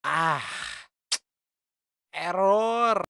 Ah, error.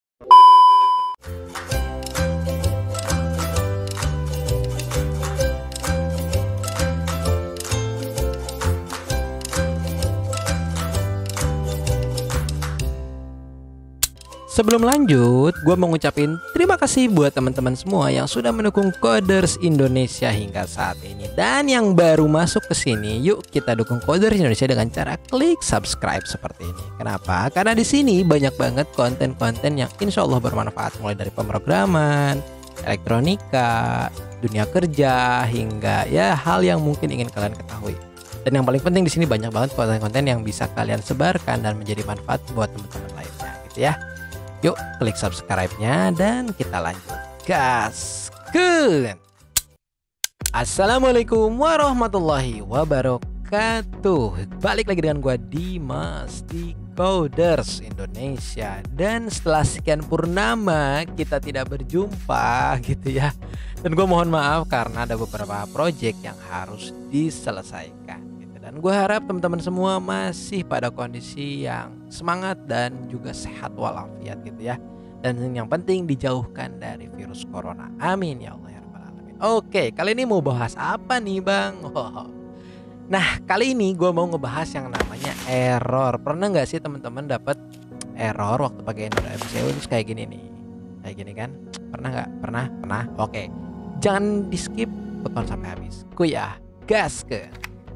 Sebelum lanjut, gue mau ngucapin terima kasih buat teman-teman semua yang sudah mendukung Coders Indonesia hingga saat ini. Dan yang baru masuk ke sini, yuk kita dukung Coders Indonesia dengan cara klik subscribe seperti ini. Kenapa? Karena di sini banyak banget konten-konten yang insya Allah bermanfaat, mulai dari pemrograman, elektronika, dunia kerja, hingga ya hal yang mungkin ingin kalian ketahui. Dan yang paling penting di sini banyak banget konten-konten yang bisa kalian sebarkan dan menjadi manfaat buat teman-teman lainnya, gitu ya. Yuk klik subscribe-nya dan kita lanjut. Gaskeun. Assalamualaikum warahmatullahi wabarakatuh. Balik lagi dengan gua Dimas di Coders Indonesia. Dan setelah sekian purnama kita tidak berjumpa gitu ya. Dan gua mohon maaf karena ada beberapa project yang harus diselesaikan. Dan gue harap teman-teman semua masih pada kondisi yang semangat dan juga sehat walafiat gitu ya. Dan yang penting dijauhkan dari virus corona. Amin ya Allah ya Rabbal Alamin. Oke, kali ini mau bahas apa nih Bang? Nah, kali ini gue mau ngebahas yang namanya error. Pernah gak sih teman-teman dapat error waktu pakai Android MCU terus kayak gini nih? Kayak gini kan? Pernah gak? Pernah? Oke, jangan di skip, tonton sampai habis. Kuya, gas ke.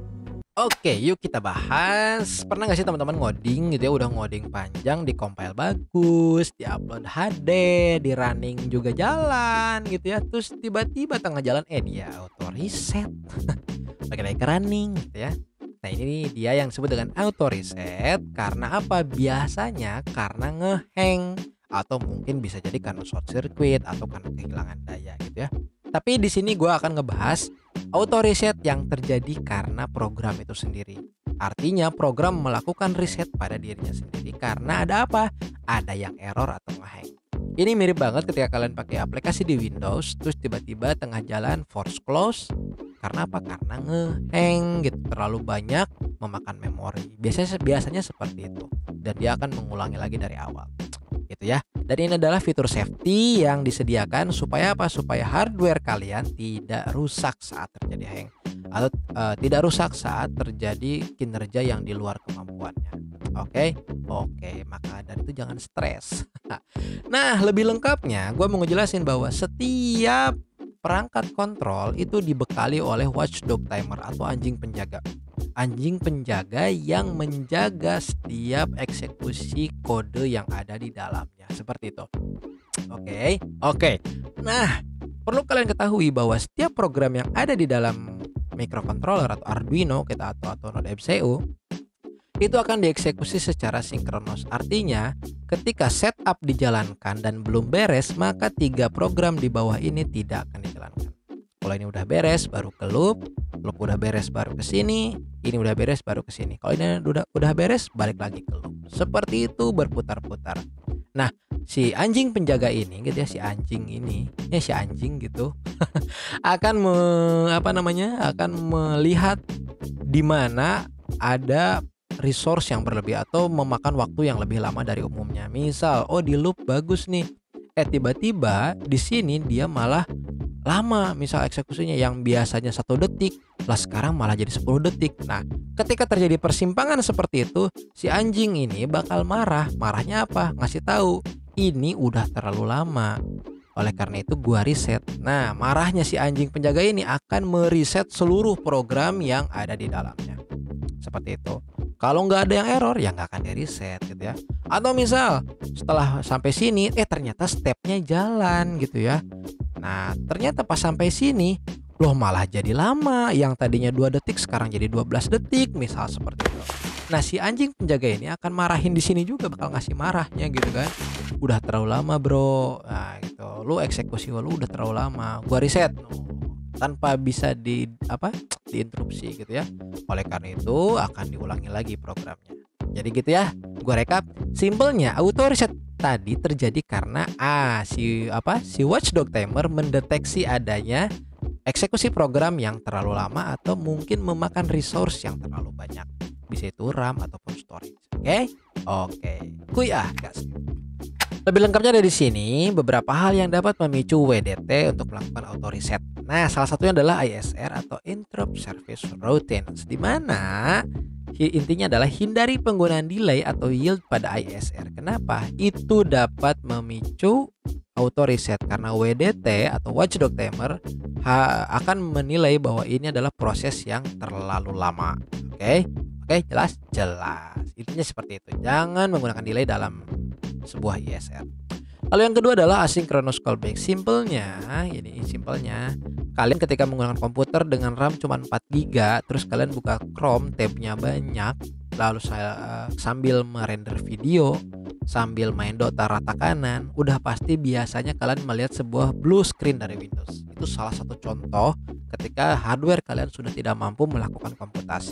Oke, yuk kita bahas. Pernah gak sih teman-teman ngoding gitu ya, udah ngoding panjang, di compile bagus, di upload HD, di running juga jalan gitu ya. Terus tiba-tiba tengah jalan dia auto reset. Lagi ke running gitu ya. Nah, ini dia yang disebut dengan auto reset. Karena apa? Biasanya karena ngehang, atau mungkin bisa jadi karena short circuit atau karena kehilangan daya gitu ya. Tapi di sini gue akan ngebahas auto reset yang terjadi karena program itu sendiri. Artinya program melakukan reset pada dirinya sendiri karena ada apa? Ada yang error atau ngehang. Ini mirip banget ketika kalian pakai aplikasi di Windows terus tiba-tiba tengah jalan force close. Karena apa? Karena ngehang gitu, terlalu banyak memakan memori. Biasanya seperti itu. Dan dia akan mengulangi lagi dari awal. Gitu ya. Dan ini adalah fitur safety yang disediakan supaya apa? Supaya hardware kalian tidak rusak saat terjadi hang atau tidak rusak saat terjadi kinerja yang di luar kemampuannya. Oke, maka dari itu jangan stres. Nah, lebih lengkapnya gue mau ngejelasin bahwa setiap perangkat kontrol itu dibekali oleh watchdog timer atau anjing penjaga. Anjing penjaga yang menjaga setiap eksekusi kode yang ada di dalamnya. Seperti itu. Oke. Nah, perlu kalian ketahui bahwa setiap program yang ada di dalam microcontroller atau Arduino kita atau Node MCU itu akan dieksekusi secara sinkronos. Artinya, ketika setup dijalankan dan belum beres, maka 3 program di bawah ini tidak akan dijalankan. Kalau ini udah beres baru ke loop udah beres baru ke sini, ini udah beres baru ke sini. Kalau ini udah beres balik lagi ke loop. Seperti itu berputar-putar. Nah, si anjing penjaga ini gitu ya, si anjing gitu akan akan melihat di mana ada resource yang berlebih atau memakan waktu yang lebih lama dari umumnya. Misal, di loop bagus nih. Tiba-tiba di sini dia malah lama, misal eksekusinya yang biasanya 1 detik lah sekarang malah jadi 10 detik. Nah, ketika terjadi persimpangan seperti itu, si anjing ini bakal marah. Marahnya apa? Ngasih tahu, ini udah terlalu lama. Oleh karena itu gua reset. Nah, marahnya si anjing penjaga ini akan mereset seluruh program yang ada di dalamnya. Seperti itu. Kalau nggak ada yang error ya nggak akan di reset gitu ya. Atau misal setelah sampai sini ternyata stepnya jalan gitu ya. Nah, ternyata pas sampai sini loh malah jadi lama. Yang tadinya 2 detik sekarang jadi 12 detik misal seperti itu. Nah, si anjing penjaga ini akan marahin di sini juga, bakal ngasih marahnya gitu kan. Udah terlalu lama, Bro. Nah, gitu. Lu eksekusi lu udah terlalu lama. Gua reset. Tanpa bisa diinterupsi gitu ya. Oleh karena itu akan diulangi lagi programnya. Jadi gitu ya. Gua rekap. Simpelnya auto reset tadi terjadi karena si watchdog timer mendeteksi adanya eksekusi program yang terlalu lama atau mungkin memakan resource yang terlalu banyak. Bisa itu RAM ataupun storage. Oke? Oke. Kuy gas. Lebih lengkapnya ada di sini beberapa hal yang dapat memicu WDT untuk melakukan auto reset. Nah, salah satunya adalah ISR atau Interrupt Service Routines, di mana intinya adalah hindari penggunaan delay atau yield pada ISR. Kenapa? Itu dapat memicu auto reset karena WDT atau Watchdog Timer akan menilai bahwa ini adalah proses yang terlalu lama. Oke? Oke, jelas? Jelas. Intinya seperti itu. Jangan menggunakan delay dalam sebuah ISR. Lalu yang kedua adalah asynchronous callback. Simpelnya, kalian ketika menggunakan komputer dengan RAM cuma 4 GB, terus kalian buka Chrome, tabnya banyak, lalu saya sambil merender video, sambil main Dota rata kanan, udah pasti biasanya kalian melihat sebuah blue screen dari Windows. Itu salah satu contoh ketika hardware kalian sudah tidak mampu melakukan komputasi.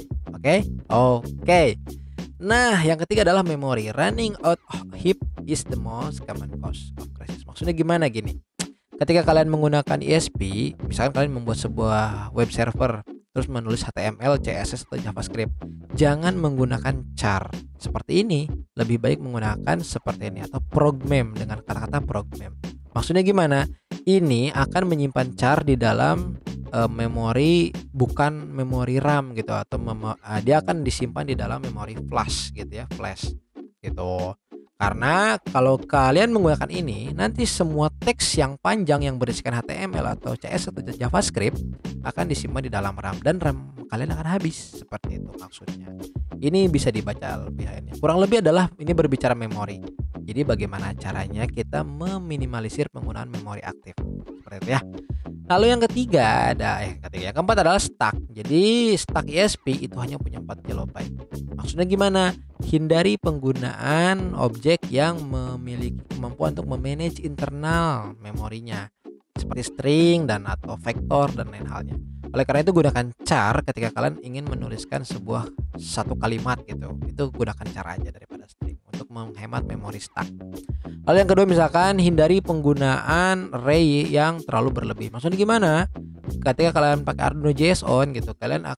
Oke. Nah, yang ketiga adalah memori. Running out of heap is the most common cause of crisis. Maksudnya gimana gini? Ketika kalian menggunakan ESP, misalkan kalian membuat sebuah web server, terus menulis HTML, CSS atau JavaScript, jangan menggunakan char seperti ini. Lebih baik menggunakan seperti ini atau progmem, dengan kata-kata progmem. Maksudnya gimana? Ini akan menyimpan char di dalam memori, bukan memori RAM gitu, atau dia akan disimpan di dalam memori flash gitu ya, flash gitu. Karena kalau kalian menggunakan ini, nanti semua teks yang panjang yang berisikan HTML atau CS atau JavaScript akan disimpan di dalam RAM, dan RAM kalian akan habis. Seperti itu maksudnya. Ini bisa dibaca lebih lainnya. Kurang lebih adalah ini berbicara memori. Jadi bagaimana caranya kita meminimalisir penggunaan memori aktif. Seperti itu ya. Lalu yang ketiga yang keempat adalah stack. Jadi stack ESP itu hanya punya 4 KB. Maksudnya gimana? Hindari penggunaan objek yang memiliki kemampuan untuk memanage internal memorinya, seperti string dan atau vektor dan lain halnya. Oleh karena itu gunakan char ketika kalian ingin menuliskan sebuah satu kalimat gitu. Itu gunakan char aja daripada string untuk menghemat memori stack. Lalu yang kedua, misalkan hindari penggunaan array yang terlalu berlebih. Maksudnya gimana? Ketika kalian pakai Arduino JSON gitu, kalian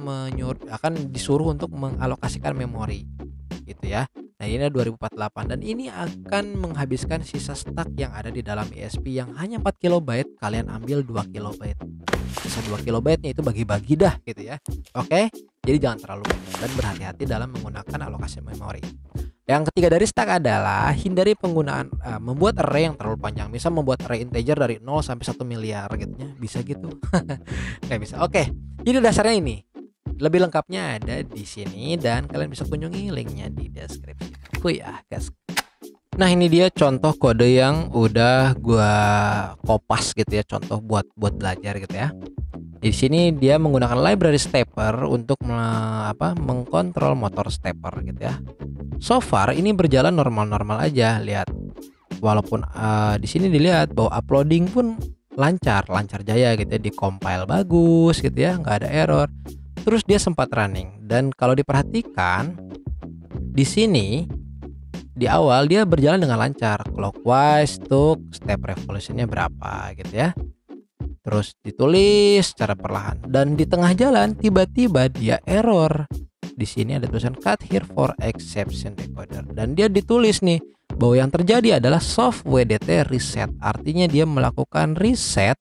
akan disuruh untuk mengalokasikan memori gitu ya. Nah, ini 2048 dan ini akan menghabiskan sisa stack yang ada di dalam ESP yang hanya 4 KB, kalian ambil 2 KB. Sisa 2 KB-nya itu bagi-bagi dah gitu ya. Oke? Jadi jangan terlalu banyak dan berhati-hati dalam menggunakan alokasi memori. Yang ketiga dari stack adalah hindari penggunaan membuat array yang terlalu panjang. Bisa membuat array integer dari 0 sampai 1 miliar gitu ya. Bisa gitu. Nggak bisa. Oke. Jadi dasarnya ini. Lebih lengkapnya ada di sini dan kalian bisa kunjungi linknya di deskripsi. Guys. Nah, ini dia contoh kode yang udah gua kopas gitu ya, contoh buat belajar gitu ya. Di sini dia menggunakan library stepper untuk mengkontrol motor stepper gitu ya. So far ini berjalan normal-normal aja, lihat. Walaupun di sini dilihat bahwa uploading pun lancar jaya gitu ya, di compile bagus gitu ya, nggak ada error. Terus dia sempat running dan kalau diperhatikan di sini di awal dia berjalan dengan lancar, clockwise tuh step revolutionnya berapa gitu ya. Terus ditulis secara perlahan dan di tengah jalan tiba-tiba dia error. Di sini ada tulisan cut here for exception decoder dan dia ditulis nih bahwa yang terjadi adalah soft WDT reset. Artinya dia melakukan reset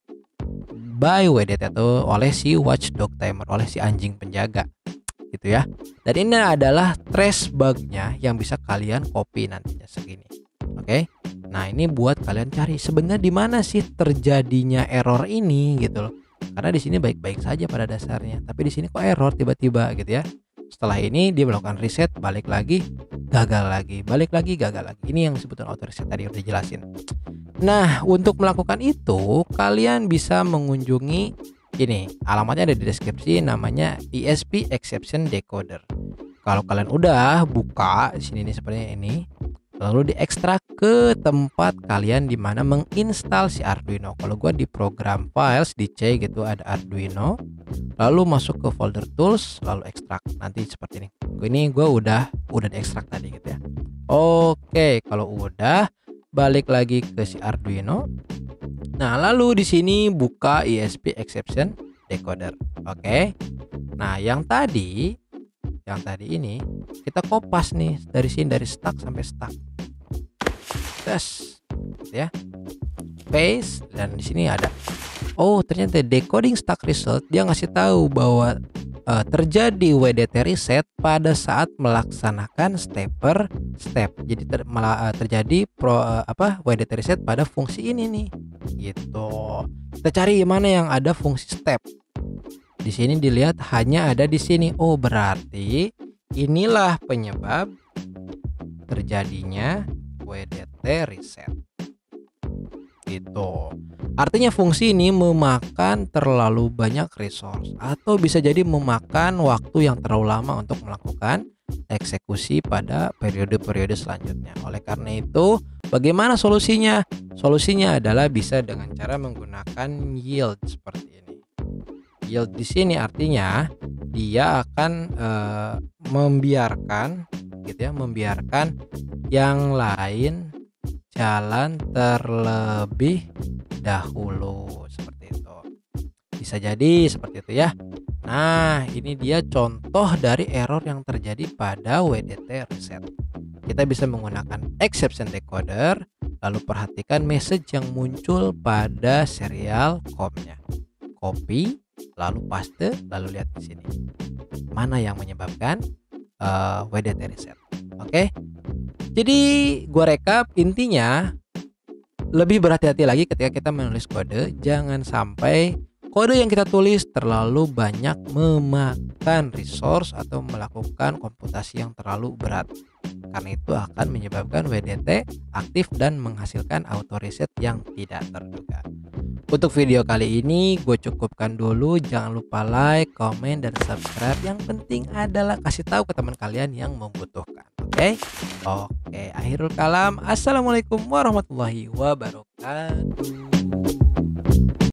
by WDT itu oleh si watchdog timer, oleh si anjing penjaga gitu ya. Dan ini adalah trace bugnya yang bisa kalian copy nantinya segini. Oke. Nah, ini buat kalian cari sebenarnya di mana sih terjadinya error ini gitu loh. Karena di sini baik-baik saja pada dasarnya, tapi di sini kok error tiba-tiba gitu ya. Setelah ini dia melakukan reset, balik lagi, gagal lagi, balik lagi, gagal lagi. Ini yang disebut auto reset tadi udah jelasin. Nah, untuk melakukan itu kalian bisa mengunjungi ini, alamatnya ada di deskripsi, namanya ESP Exception Decoder. Kalau kalian udah buka di sini nih sepertinya ini, lalu diekstrak ke tempat kalian di mana menginstal si Arduino. Kalau gua di program files di C gitu ada Arduino, lalu masuk ke folder tools, lalu ekstrak. Nanti seperti ini. Ini gua udah diekstrak tadi gitu ya. Oke, kalau udah balik lagi ke si Arduino. Nah, lalu di sini buka ESP Exception Decoder. Oke. Nah, yang tadi yang tadi ini, kita kopas nih dari sini, dari stuck sampai stuck. Tes, ya. Paste, dan di sini ada. Oh, ternyata decoding stuck result dia ngasih tahu bahwa terjadi WDT reset pada saat melaksanakan step per step. Jadi terjadi WDT reset pada fungsi ini nih. Gitu. Kita cari mana yang ada fungsi step. Di sini dilihat hanya ada di sini. Oh, berarti inilah penyebab terjadinya WDT reset. Gitu. Artinya fungsi ini memakan terlalu banyak resource atau bisa jadi memakan waktu yang terlalu lama untuk melakukan eksekusi pada periode-periode selanjutnya. Oleh karena itu, bagaimana solusinya? Solusinya adalah bisa dengan cara menggunakan yield seperti ini. Yield di sini artinya dia akan membiarkan yang lain jalan terlebih dahulu, seperti itu. Bisa jadi seperti itu ya. Nah, ini dia contoh dari error yang terjadi pada WDT reset. Kita bisa menggunakan exception decoder, lalu perhatikan message yang muncul pada serial COM-nya. Copy, lalu paste, lalu lihat di sini. Mana yang menyebabkan WDT reset. Oke. Jadi gua rekap, intinya lebih berhati-hati lagi ketika kita menulis kode. Jangan sampai kode yang kita tulis terlalu banyak memakan resource atau melakukan komputasi yang terlalu berat, karena itu akan menyebabkan WDT aktif dan menghasilkan auto reset yang tidak terduga. Untuk video kali ini gue cukupkan dulu. Jangan lupa like, komen, dan subscribe. Yang penting adalah kasih tahu ke teman kalian yang membutuhkan. Oke, akhirul kalam. Assalamualaikum warahmatullahi wabarakatuh.